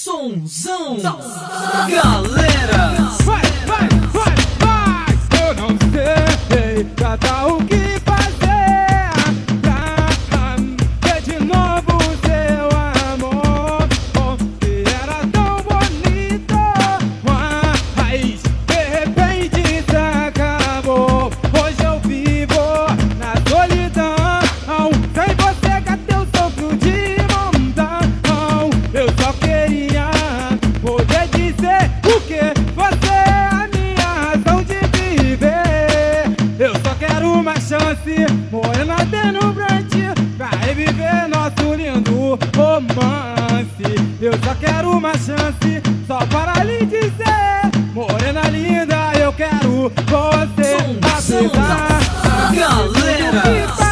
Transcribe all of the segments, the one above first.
Sonzão da galera. Vai, vai, vai, vai. Eu não sei cada o que fazer pra ter de novo seu amor. Que era tão bonito, mas de repente isso acabou. Hoje eu vivo na solidão, sem você catei o sopro de montão. Eu só queria poder dizer o que você é a minha razão de viver. Eu só quero uma chance, morena deslumbrante, pra reviver nosso lindo romance. Eu só quero uma chance, só para lhe dizer, morena linda, eu quero você. Sonzão da galera.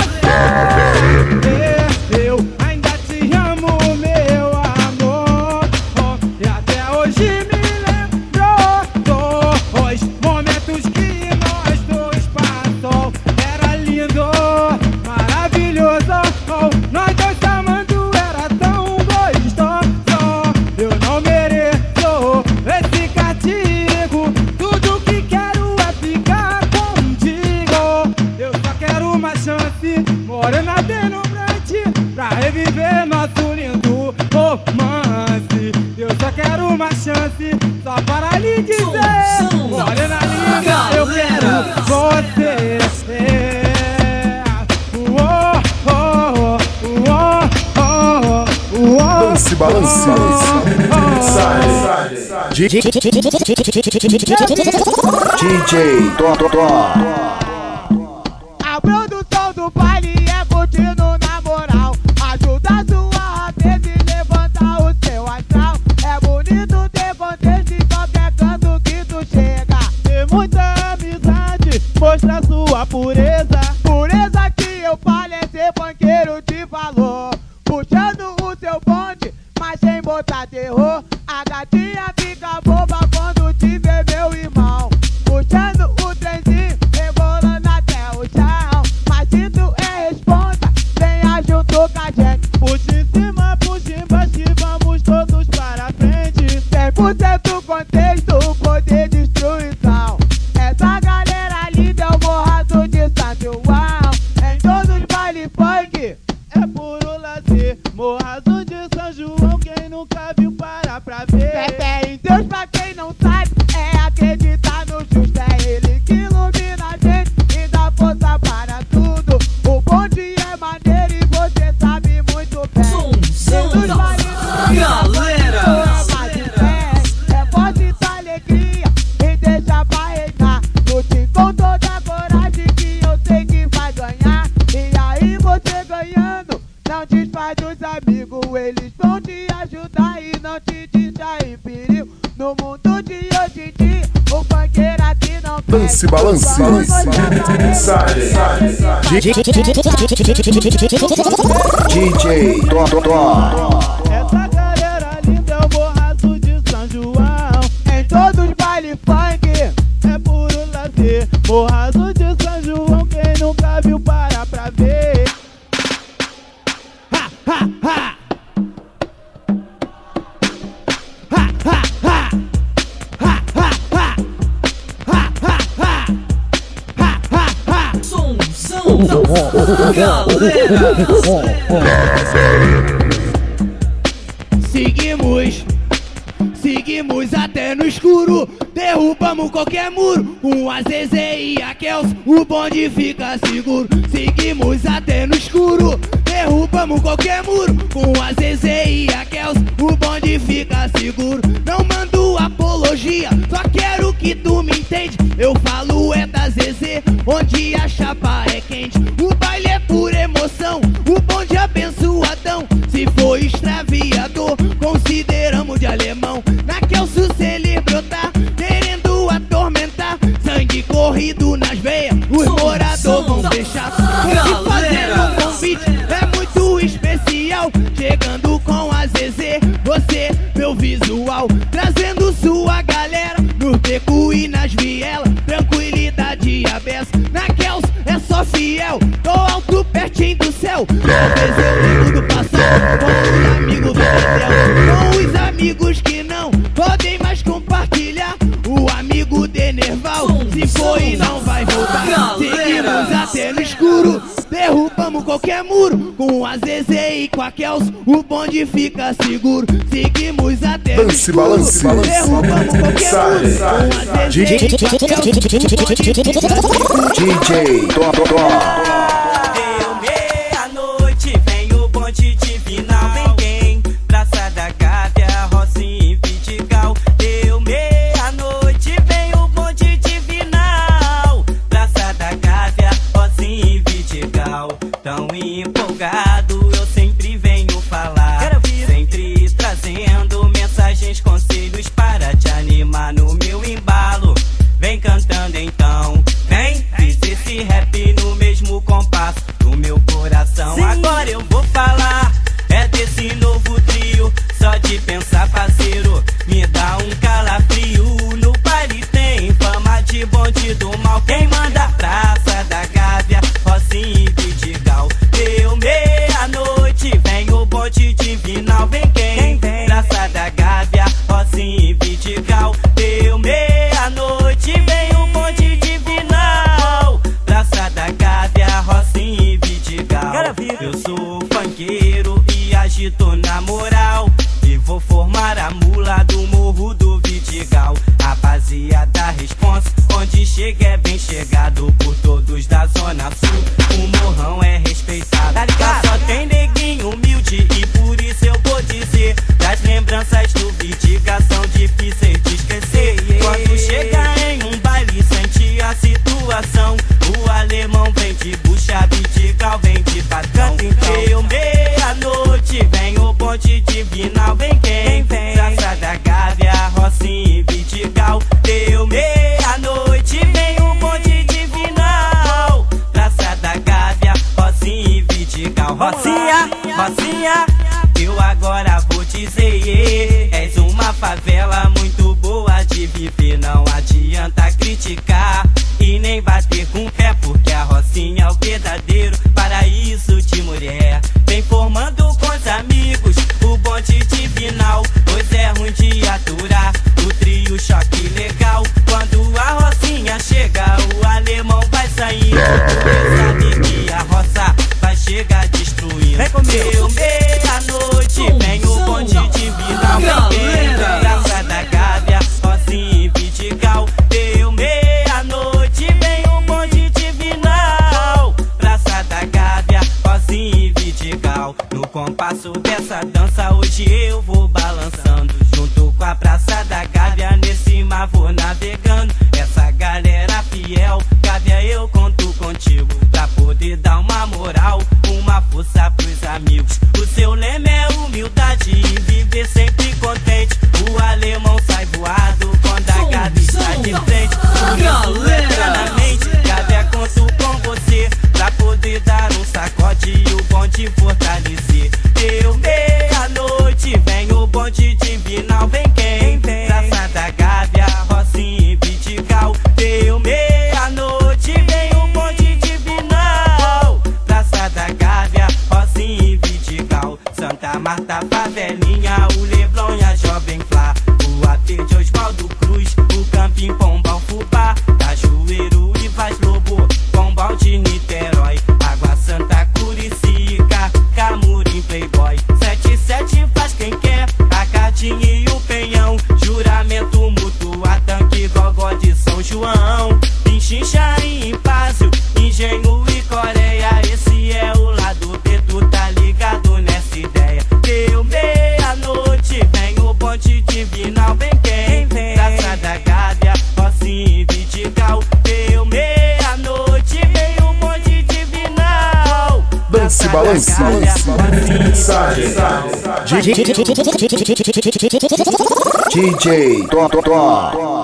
Eu ainda te amo, meu amor, e até hoje me lembro dos momentos que nós dois passamos. Era lindo, maravilhoso, nós dois se amando era tão gostoso. Eu não mereço esse castigo, tudo que quero é ficar contigo. Eu só quero uma chance, morena deslumbrante, pra reviver nosso lindo romance. Eu só quero uma chance, só para lhe dizer, morena linda, eu quero você. Dance, balance, DJ A produção do baile é contínuo na moral, ajuda a sua rapaz e levantar o seu astral. É bonito ter contente em qualquer canto que tu chega. Tem muita amizade, mostra sua pureza. Pureza que eu falo é ser funkeiro de valor, puxando o seu bonde, mas sem botar terror. A gatinha fica boba quando te vê, meu irmão, puxando o trenzinho, rebolando até o chão. Mas se tu é responsa, venha junto com a gente. Puxa em cima, puxa embaixo e vamos todos para frente. 100% contexto, poder destruição. Essa galera linda é o Morrazo de São João. Em todos os baile funk é puro lazer. Morrazo de São João, quem nunca viu para pra ver. Fé em Deus pra quem não sabe, é acreditar no justo. É ele que ilumina a gente e dá força para tudo. O bonde é maneiro e você sabe muito bem. Sonzão da galera. É forte essa alegria e deixa pra reinar. Lute com toda a coragem que eu sei que vai ganhar. E aí você ganhando, não desfaz dos amigos. Eles vão te ajudar e não te deixar em perigo. No mundo de hoje em dia, o funkeiro aqui não quer. Dance, balance, DJ Essa galera linda é o Morrazo de São João. Em todos os baile funk é puro lazer. Morrazo de São João, quem nunca viu para pra ver. Ha, ha, ha. Ha, ha, ha. Ha, ha, ha. Ha, ha, ha. Ha, ha, ha. Sonzão da galera. Seguimos até no escuro, derrubamos qualquer muro. Um AZZ e a Kels, o bonde fica seguro. Seguimos até no escuro, derrubamos qualquer muro. Com a AZZ e a Kels, o bonde fica seguro. Não mando apologia, só quero que tu me entende. Eu falo é da ZZ, onde a chapa é quente. O baile é pura emoção, o bonde é abençoadão. Se for extraviador, consideramos de alemão. Na Kelso cê lhe brotar, querendo atormentar. Sangue corrido nas veias, os moradores vão deixar. Tô te fazendo um convite, é muito especial. Chegando com a ZZ, você, meu visual. Trazendo sua galera, no beco e nas vielas. Tranquilidade aberta, na Kelso é só fiel. Tô alto pertinho do céu, talvez eu lembro do passado. Com os amigos do hotel, com os amigos que qualquer muro. Com a Zezé e com a Kels, o bonde fica seguro. Seguimos até o Dance, escuro. balance, balance. Derrubamos qualquer muro. Com a Zezé e com a Kels, o bonde fica seguro. DJ Tom. Deu meia-noite, vem o bonde divinal. Vem quem? Praça da Gávea, Rocinha e Vidigal. Deu meia-noite, vem o bonde divinal. Praça da Gávea, Rocinha e Vidigal. Tão empolgado, eu sempre venho falar. Sempre trazendo mensagens, conselhos para te animar no meu embalo. Vem cantando então, vem, fiz esse rap no mesmo compasso do meu coração. Sim. Agora eu vou falar, é desse novo trio. Só de pensar, parceiro, me dá um calafrio. No baile tem fama de bonde do mal. Quem manda? Praça da Gávea, Rocinha e Vidigal. Deu meia-noite, vem o bonde divinal. Vem quem? Praça da Gávea, Rocinha e Vidigal. Deu meia-noite, vem o bonde divinal. Praça da Gávea, Rocinha e Vidigal. Eu sou funkeiro e agito na moral. E vou formar a mula do morro do Vidigal. Rapaziada, responsa, onde chega é bem chegado por todos da Zona Sul. O morrão é respeitado. Lá só tem neguinho humilde e por isso eu vou dizer: das lembranças do Vidigal são difíceis de esquecer. Quando chega em um baile, sente a situação. O alemão vem de bucha, Vidigal vem de patrão. Deu meia-noite, vem o bonde divinal. Vem quem? Praça da Gávea, Rocinha e Vidigal. Deu meia-noite, vem o bonde divinal. Praça da Gávea, Rocinha e Vidigal. Rocinha, Rocinha, eu agora vou dizer: és uma favela muito boa de viver. Não adianta criticar e nem bater com o pé, porque a Rocinha é o verdadeiro paraíso de mulher. Vem formando com os amigos o bonde divinal, pois é ruim de aturar o trio choque legal. Quando a Rocinha chega, o alemão vai saindo, porque sabe que a roça vai chegar destruindo. Deu meia-noite, vem o bonde divinal. Vem Praça da Gávea, Rocinha e Vidigal. Deu meia-noite, vem o bonde divinal. Praça da Gávea, Rocinha e Vidigal. No compasso dessa dança hoje eu vou balançando, junto com a Praça da Gávea, nesse mar vou navegando. Essa galera fiel, Gávea, eu conto contigo, pra poder dar uma moral, uma força pros amigos. O seu lema é humildade e viver sempre contente. O alemão sai voado quando a Gávea está de frente. Por isso, eternamente, Gávea, conto com você, pra poder dar um sacode e o bonde fortalecer. Deu meia-noite, vem o bonde divinal. Vem quem? Praça da Gávea, Rocinha e Vidigal. Deu meia-noite, vem o bonde divinal. Praça da Gávea, Rocinha e Vidigal. Santa Marta, favelinha, o Leblon e a Jovem Flá. O AP de Osvaldo Cruz, o Campim, Pombal, Fubá, Cajueiro e Vaz Lobo, Pombal de Niterói, Água Santa, Curicica, Camurim, Playboy. 77 faz quem quer, a Cardinha e o Penhão. Juramento mútuo, a Tanque, Gogó de São João. Em Xincha e Impácio, Engenho e Coreia. Esse é o lado B, tu tá ligado nessa ideia. Deu meia-noite, vem o bonde divinal. Vem quem? Praça da Gávea, Rocinha e Vidigal. Deu meia-noite, vem o bonde divinal. Dance, balance, mensagem. DJ Tom.